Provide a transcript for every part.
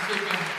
szépen!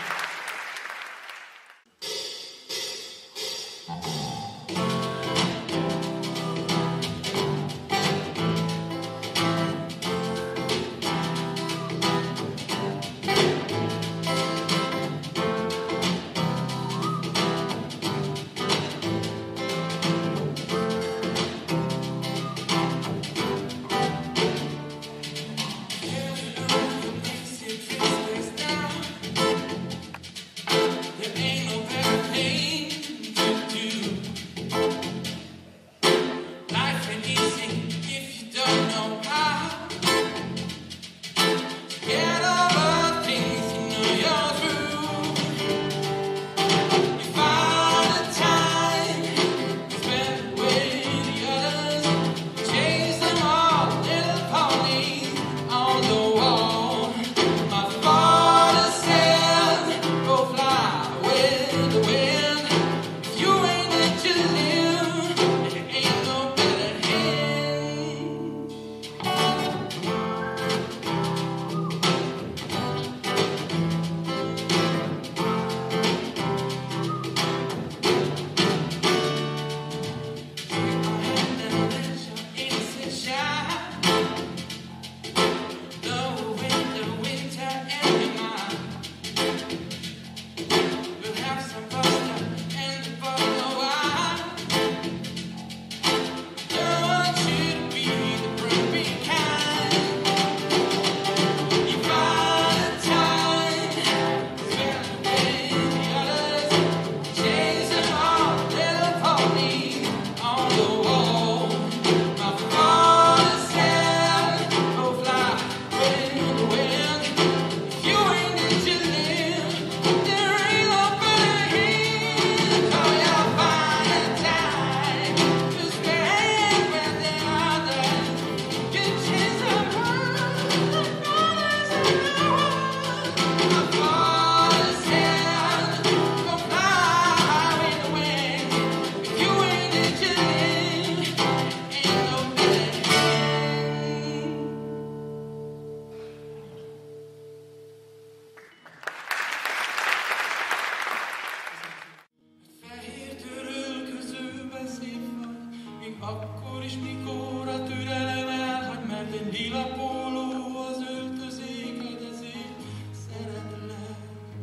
Akkor is mikor a türelem elhagy, mert egy lila póló az öltözéked, ezért szeretlek.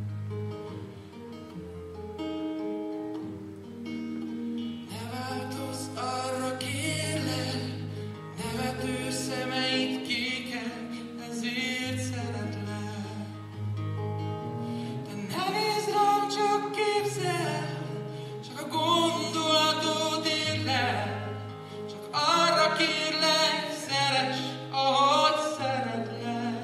Ne változz, arra kérlek, nevető szemeid kékek, ezért szeretlek. De ne nézd rám, csak képzeld, csak a gondolatod érlek. Arra kérlek, szeress, ahogy szeretlek.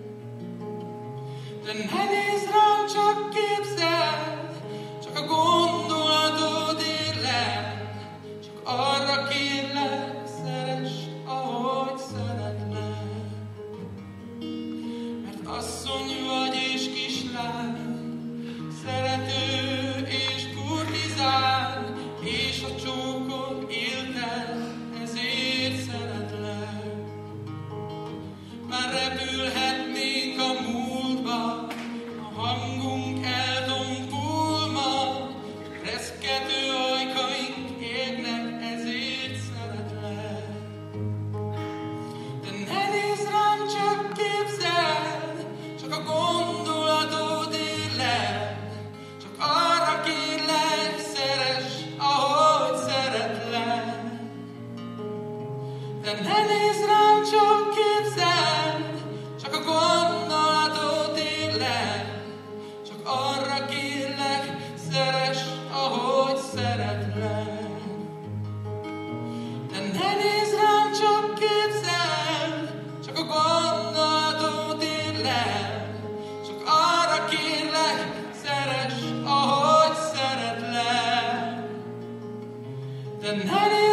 De ne nézd rám, csak képzeld, csak a gondolatod érlek. Csak arra kérlek, szeress, ahogy szeretlek. Mert asszony vagy és kislány, szerető és kurtizán, és a csókod élted, ezért szeretlek. Már repülhetnénk a múltba, a hangunk eltompul ma, reszkető ajkaink égnek, ezért szeretlek. De ne nézd rám, csak képzeld, csak a gondolatod érlek. Csak arra kérlek, szeress, ahogy szeretlek. De ne nézd rám, csak képzeld, csak a gondolatod érlek. Csak arra kérlek, szeress, ahogy szeretlek. De ne nézd rám, csak képzeld, csak a gondolatod érlek. Csak arra kérlek, szeress, ahogy szeretlek. De ne nézd